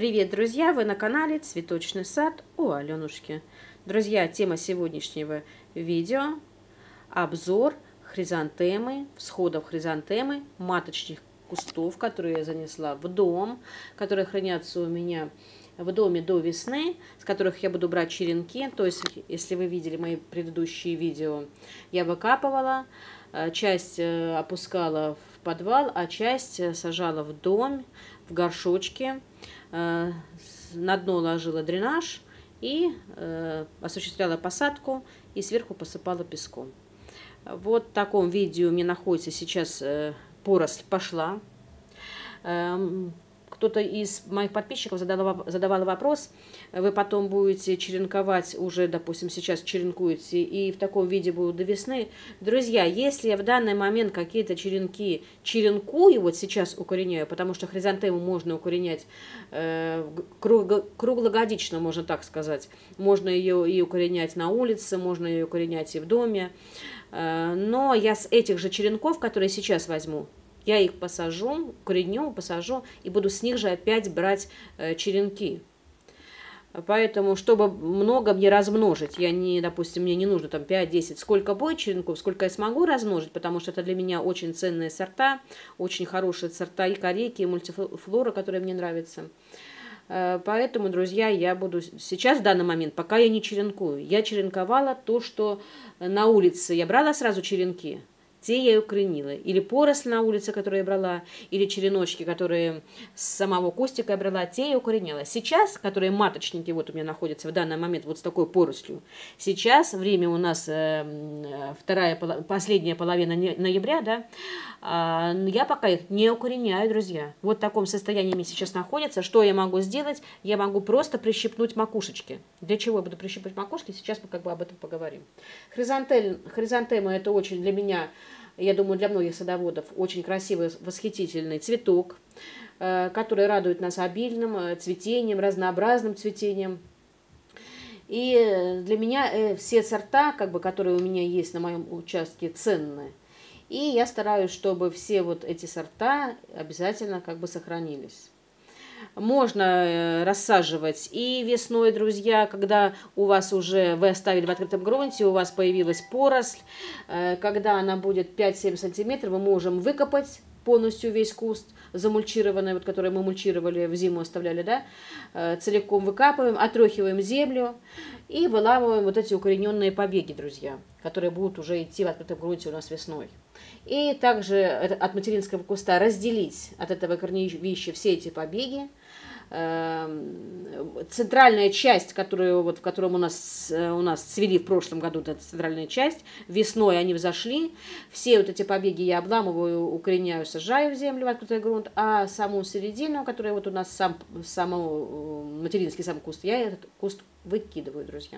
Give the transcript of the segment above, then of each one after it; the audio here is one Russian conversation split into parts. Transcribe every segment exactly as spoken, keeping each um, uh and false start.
Привет, друзья! Вы на канале Цветочный сад у Аленушки. Друзья, тема сегодняшнего видео – обзор хризантемы, всходов хризантемы, маточных кустов, которые я занесла в дом, которые хранятся у меня в доме до весны, с которых я буду брать черенки. То есть, если вы видели мои предыдущие видео, я выкапывала, часть опускала в подвал, а часть сажала в дом, в горшочке. На дно ложила дренаж и э, осуществляла посадку и сверху посыпала песком. Вот в таком виде у меня находится сейчас э, поросль пошла. Э, Кто-то из моих подписчиков задавал, задавал вопрос, вы потом будете черенковать, уже, допустим, сейчас черенкуете, и в таком виде будут до весны. Друзья, если я в данный момент какие-то черенки черенкую, вот сейчас укореняю, потому что хризантему можно укоренять э, круг, круглогодично, можно так сказать. Можно ее и укоренять на улице, можно ее укоренять и в доме. Э, но я с этих же черенков, которые сейчас возьму, я их посажу, укореню, посажу и буду с них же опять брать э, черенки. Поэтому, чтобы много мне размножить, я не, допустим, мне не нужно там пять-десять, сколько будет черенков, сколько я смогу размножить, потому что это для меня очень ценные сорта, очень хорошие сорта и корейки, и мультифлора, которые мне нравятся. Поэтому, друзья, я буду сейчас, в данный момент, пока я не черенкую, я черенковала то, что на улице я брала сразу черенки. Те я и укоренила. Или поросль на улице, которую я брала, или череночки, которые с самого кустика я брала, те я укоренила. Сейчас, которые маточники вот у меня находятся в данный момент вот с такой порослью, сейчас время у нас э, вторая, последняя половина ноября, да, э, я пока их не укореняю, друзья. Вот в таком состоянии они сейчас находятся. Что я могу сделать? Я могу просто прищипнуть макушечки. Для чего я буду прищипать макушки? Сейчас мы как бы об этом поговорим. Хризантем, хризантема это очень для меня... Я думаю, для многих садоводов очень красивый, восхитительный цветок, который радует нас обильным цветением, разнообразным цветением. И для меня все сорта, как бы, которые у меня есть на моем участке, ценные. И я стараюсь, чтобы все вот эти сорта обязательно как бы сохранились. Можно рассаживать и весной, друзья, когда у вас уже, вы оставили в открытом грунте, у вас появилась поросль, когда она будет пять-семь сантиметров, мы можем выкопать полностью весь куст, замульчированный, вот, который мы мульчировали, в зиму оставляли, да, целиком выкапываем, отряхиваем землю и выламываем вот эти укорененные побеги, друзья, которые будут уже идти в открытом грунте у нас весной. И также от материнского куста разделить от этого корневища все эти побеги. Центральная часть, которую, вот, в котором у нас, у нас цвели в прошлом году, это центральная часть, весной они взошли. Все вот эти побеги я обламываю, укореняю, сажаю в землю, в открытый грунт, а саму середину, которая вот у нас сам, саму, материнский сам куст, я этот куст выкидываю, друзья.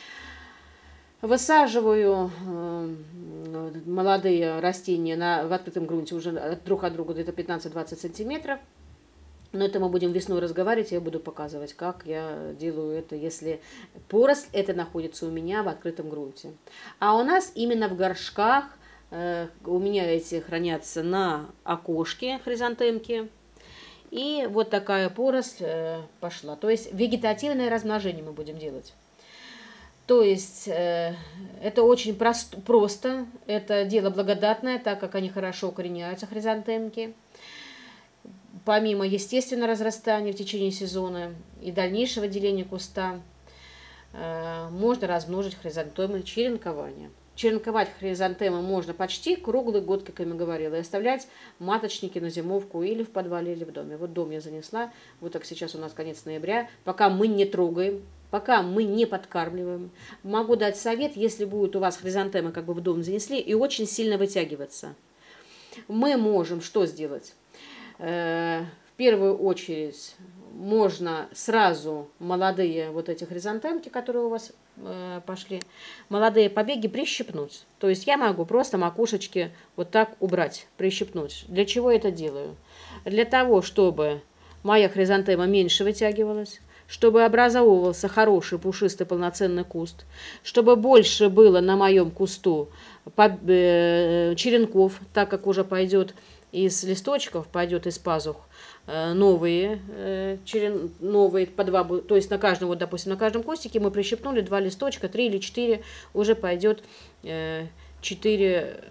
Высаживаю э, молодые растения на, в открытом грунте уже друг от друга где-то пятнадцать-двадцать сантиметров. Но это мы будем весной разговаривать, я буду показывать, как я делаю это, если поросль это находится у меня в открытом грунте. А у нас именно в горшках, э, у меня эти хранятся на окошке хризантемки. И вот такая поросль э, пошла. То есть вегетативное размножение мы будем делать. То есть э, это очень прост, просто, это дело благодатное, так как они хорошо укореняются, хризантемки. Помимо естественного разрастания в течение сезона и дальнейшего деления куста, э, можно размножить хризантемы черенкованием. Черенковать хризантемы можно почти круглый год, как я им говорила, и оставлять маточники на зимовку или в подвале, или в доме. Вот дом я занесла, вот так сейчас у нас конец ноября, пока мы не трогаем, пока мы не подкармливаем. Могу дать совет, если будет у вас хризантемы как бы в дом занесли и очень сильно вытягиваться. Мы можем что сделать? В первую очередь можно сразу молодые вот эти хризантемки, которые у вас э, пошли, молодые побеги прищипнуть. То есть я могу просто макушечки вот так убрать, прищипнуть. Для чего я это делаю? Для того, чтобы моя хризантема меньше вытягивалась, чтобы образовывался хороший пушистый полноценный куст, чтобы больше было на моем кусту черенков, так как уже пойдет из листочков пойдет из пазух новые, черен, новые по два, то есть на каждом, вот, допустим, на каждом кустике мы прищепнули два листочка, три или четыре, уже пойдет четыре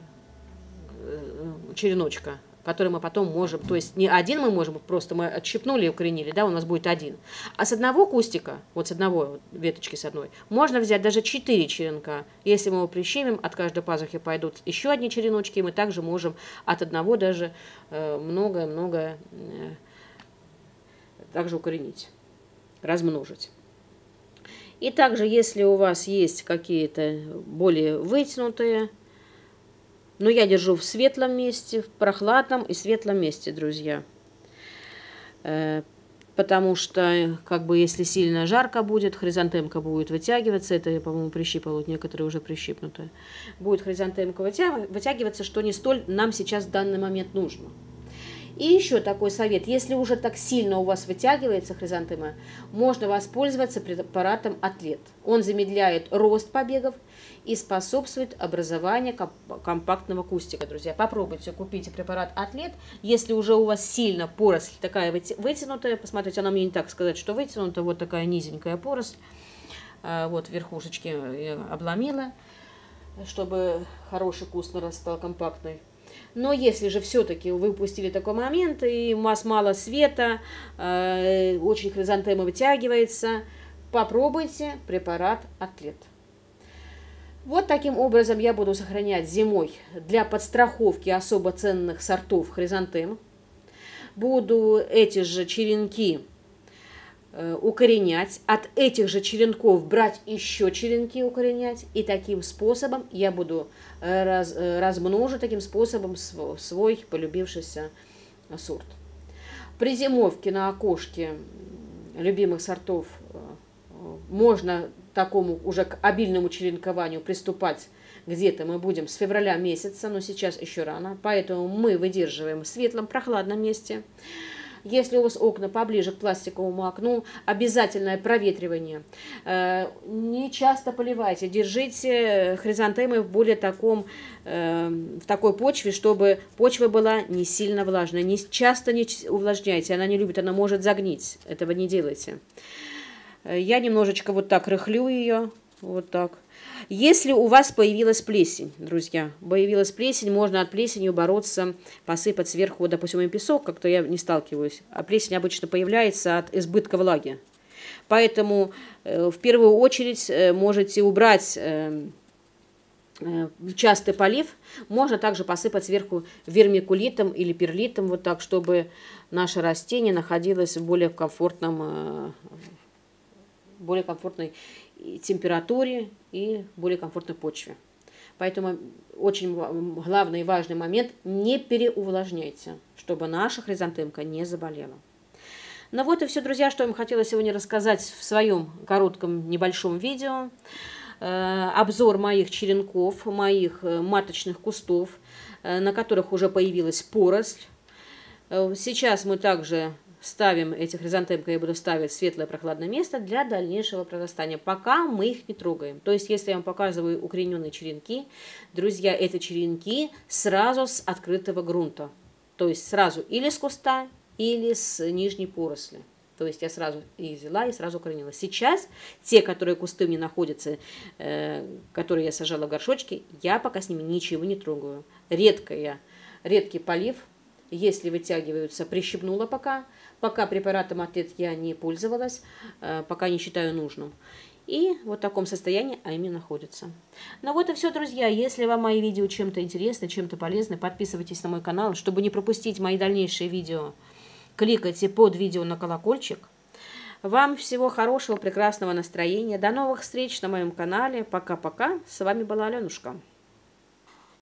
череночка, который мы потом можем, то есть не один мы можем, просто мы отщипнули и укоренили, да, у нас будет один. А с одного кустика, вот с одного вот, веточки с одной, можно взять даже четыре черенка. Если мы его прищемим, от каждой пазухи пойдут еще одни череночки, и мы также можем от одного даже много-много э, э, также укоренить, размножить. И также, если у вас есть какие-то более вытянутые, но я держу в светлом месте, в прохладном и светлом месте, друзья. Потому что, как бы, если сильно жарко будет, хризантемка будет вытягиваться. Это я, по-моему, прищипала, вот некоторые уже прищипнутые. Будет хризантемка вытягиваться, что не столь нам сейчас в данный момент нужно. И еще такой совет. Если уже так сильно у вас вытягивается хризантема, можно воспользоваться препаратом Атлет. Он замедляет рост побегов и способствует образованию компактного кустика, друзья. Попробуйте, купите препарат Атлет. Если уже у вас сильно поросль такая вытянутая, посмотрите, она мне не так сказать, что вытянута, вот такая низенькая поросль, вот верхушечки обломила, чтобы хороший куст нарастал компактный. Но если же все-таки вы упустили такой момент, и у вас мало света, э, очень хризантема вытягивается, попробуйте препарат Атлет. Вот таким образом я буду сохранять зимой для подстраховки особо ценных сортов хризантем. Буду эти же черенки э, укоренять, от этих же черенков брать еще черенки укоренять, и таким способом я буду раз, размножу таким способом свой, свой полюбившийся сорт. При зимовке на окошке любимых сортов можно такому уже к обильному черенкованию приступать где-то мы будем с февраля месяца, но сейчас еще рано, поэтому мы выдерживаем в светлом, прохладном месте. Если у вас окна поближе к пластиковому окну, обязательное проветривание. Не часто поливайте, держите хризантемы в более таком, в такой почве, чтобы почва была не сильно влажная. Не часто не увлажняйте, она не любит, она может загнить. Этого не делайте. Я немножечко вот так рыхлю ее, вот так. Если у вас появилась плесень, друзья, появилась плесень, можно от плесени бороться, посыпать сверху, допустим, песок, как-то я не сталкиваюсь, а плесень обычно появляется от избытка влаги. Поэтому э, в первую очередь э, можете убрать э, э, частый полив, можно также посыпать сверху вермикулитом или перлитом, вот так, чтобы наше растение находилось в более комфортном, э, более комфортной температуре и более комфортной почве. Поэтому очень главный и важный момент – не переувлажняйте, чтобы наша хризантемка не заболела. Ну вот и все, друзья, что я вам хотела сегодня рассказать в своем коротком небольшом видео. Обзор моих черенков, моих маточных кустов, на которых уже появилась поросль. Сейчас мы также ставим эти хризантемки, я буду ставить в светлое прохладное место для дальнейшего прорастания, пока мы их не трогаем. То есть, если я вам показываю укорененные черенки, друзья, это черенки сразу с открытого грунта. То есть, сразу или с куста, или с нижней поросли. То есть, я сразу их взяла и сразу укоренила. Сейчас те, которые кусты мне находятся, э, которые я сажала в горшочки, я пока с ними ничего не трогаю. Редко я, редкий полив, если вытягиваются, прищипнула пока. Пока препаратом Атлет я не пользовалась, пока не считаю нужным. И вот в таком состоянии они находятся. Ну вот и все, друзья. Если вам мои видео чем-то интересны, чем-то полезны, подписывайтесь на мой канал, чтобы не пропустить мои дальнейшие видео. Кликайте под видео на колокольчик. Вам всего хорошего, прекрасного настроения. До новых встреч на моем канале. Пока-пока. С вами была Аленушка.